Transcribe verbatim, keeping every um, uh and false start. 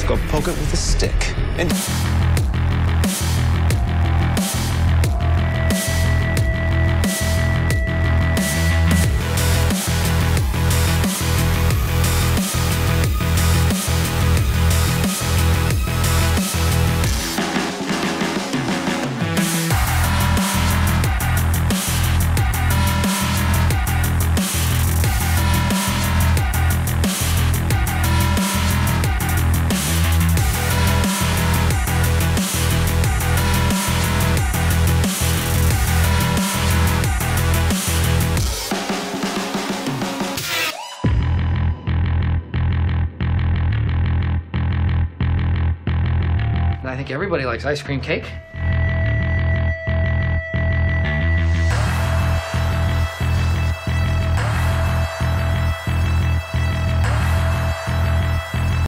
just go poke it with a stick. And I think everybody likes ice cream cake.